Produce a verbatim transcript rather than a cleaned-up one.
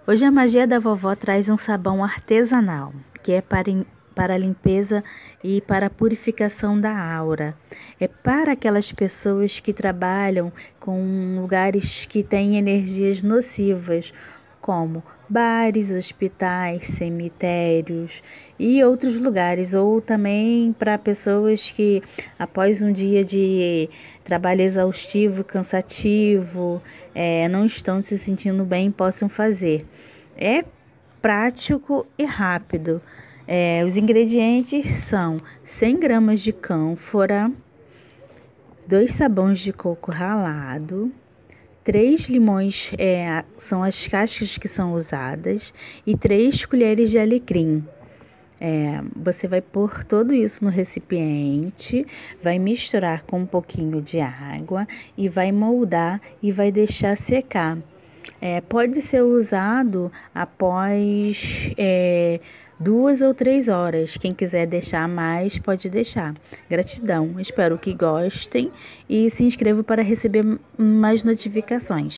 Hoje a magia da vovó traz um sabão artesanal, que é para, para a limpeza e para a purificação da aura. É para aquelas pessoas que trabalham com lugares que têm energias nocivas, como bares, hospitais, cemitérios e outros lugares, ou também para pessoas que, após um dia de trabalho exaustivo, cansativo, é, não estão se sentindo bem, possam fazer. É prático e rápido. É, os ingredientes são cem gramas de cânfora, dois sabões de coco ralado, três limões, é, são as cascas que são usadas, e três colheres de alecrim. É, você vai pôr tudo isso no recipiente, vai misturar com um pouquinho de água e vai moldar e vai deixar secar. É, pode ser usado após é, duas ou três horas. Quem quiser deixar mais, pode deixar. Gratidão, espero que gostem e se inscrevam para receber mais notificações.